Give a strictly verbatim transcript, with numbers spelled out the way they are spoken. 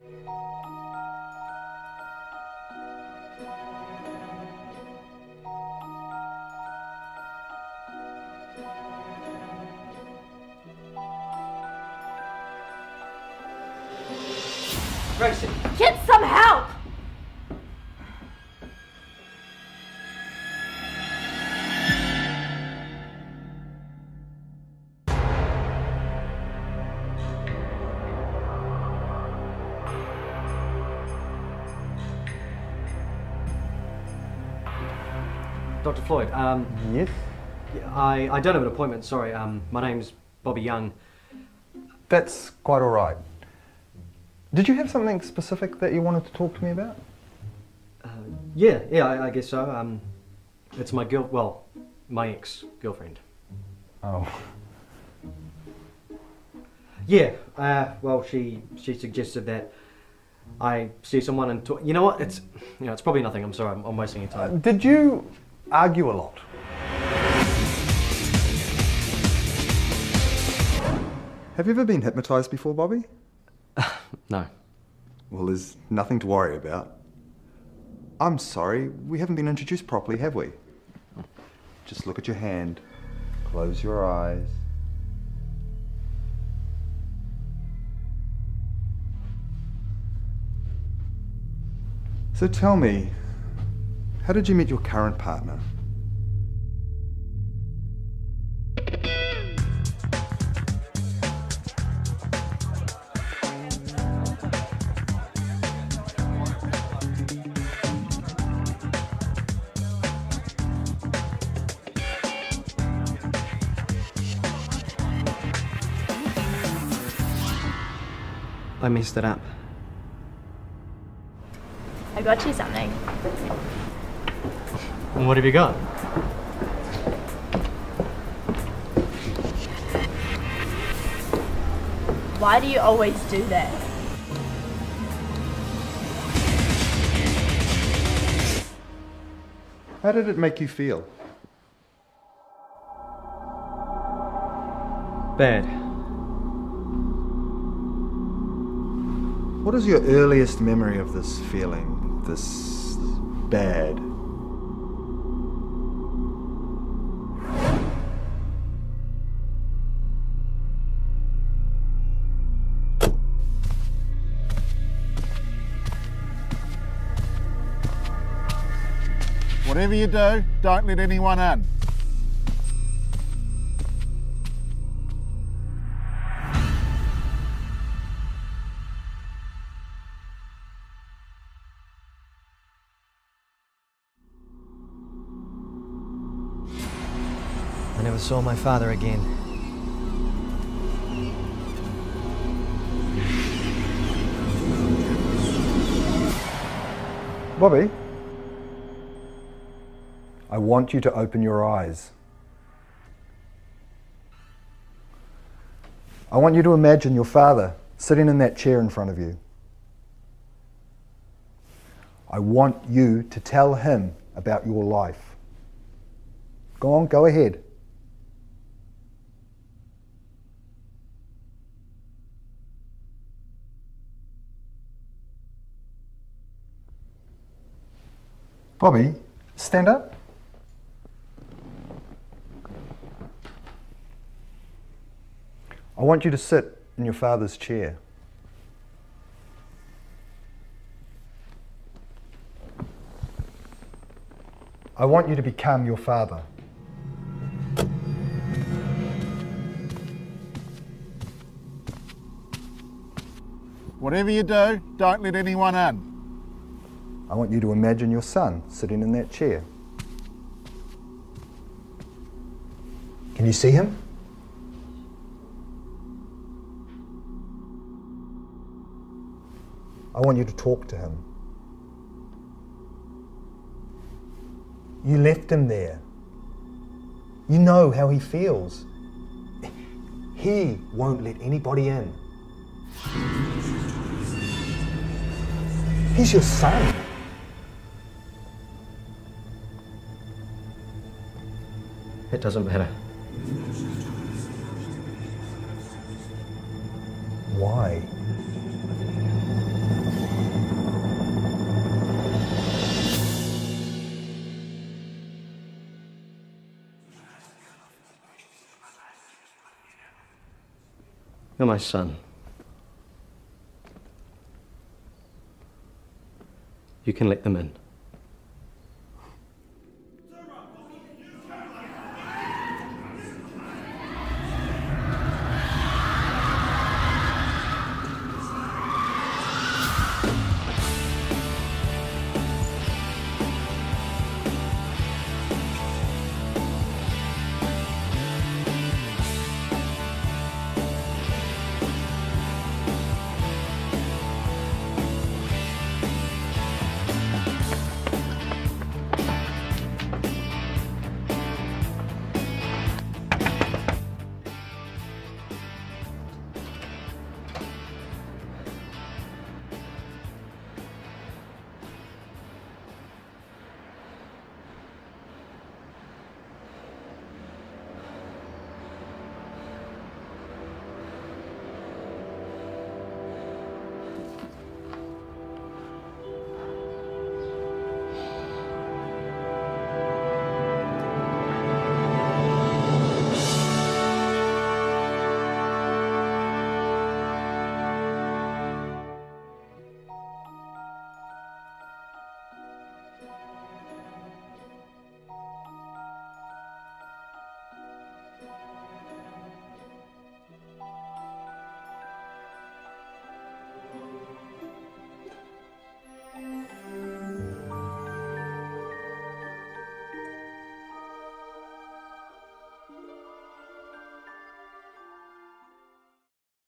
Gracie! Get some help! Doctor Floyd, um... Yes? I, I don't have an appointment, sorry. Um, my name's Bobby Young. That's quite all right. Did you have something specific that you wanted to talk to me about? Uh, yeah, yeah, I, I guess so. Um, it's my girl, well, my ex-girlfriend. Oh. Yeah, uh, well, she she suggested that I see someone and talk. You know what? It's you know, it's probably nothing. I'm sorry. I'm, I'm wasting your time. Uh, did you argue a lot? Have you ever been hypnotised before, Bobby? No. Well, there's nothing to worry about. I'm sorry, we haven't been introduced properly, have we? Just look at your hand. Close your eyes. So tell me, how did you meet your current partner? I messed it up. I got you something. And what have you got? Why do you always do that? How did it make you feel? Bad. What is your earliest memory of this feeling, this bad? Whatever you do, don't let anyone in. I never saw my father again. Bobby, I want you to open your eyes. I want you to imagine your father sitting in that chair in front of you. I want you to tell him about your life. Go on, go ahead. Bobby, stand up. I want you to sit in your father's chair. I want you to become your father. Whatever you do, don't let anyone in. I want you to imagine your son sitting in that chair. Can you see him? I want you to talk to him. You left him there. You know how he feels. He won't let anybody in. He's your son. It doesn't matter. Why? You're my son. You can let them in.